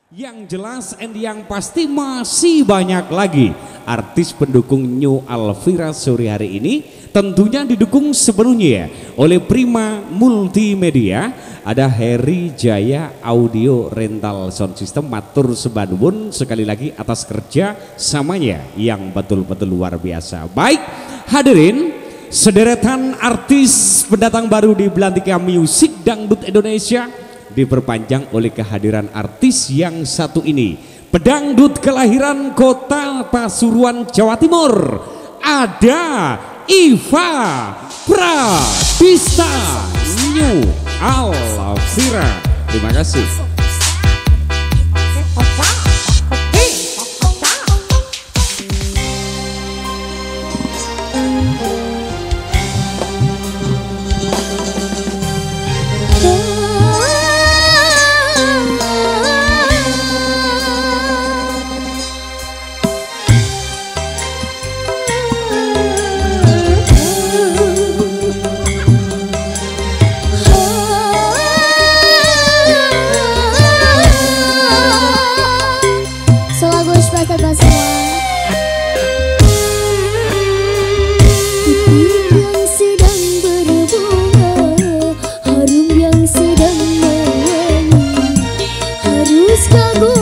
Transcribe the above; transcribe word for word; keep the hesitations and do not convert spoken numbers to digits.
Yang jelas and yang pasti masih banyak lagi artis pendukung New Alvira sore hari ini, tentunya didukung sepenuhnya ya oleh Prima Multimedia. Ada Heri Jaya Audio Rental Sound System, matur sebanun sekali lagi atas kerja samanya yang betul-betul luar biasa. Baik hadirin, sederetan artis pendatang baru di belantika musik dangdut Indonesia diperpanjang oleh kehadiran artis yang satu ini, pedangdut kelahiran kota Pasuruan, Jawa Timur. Ada Iva Pradista New Alvira. Terima kasih. Haruskah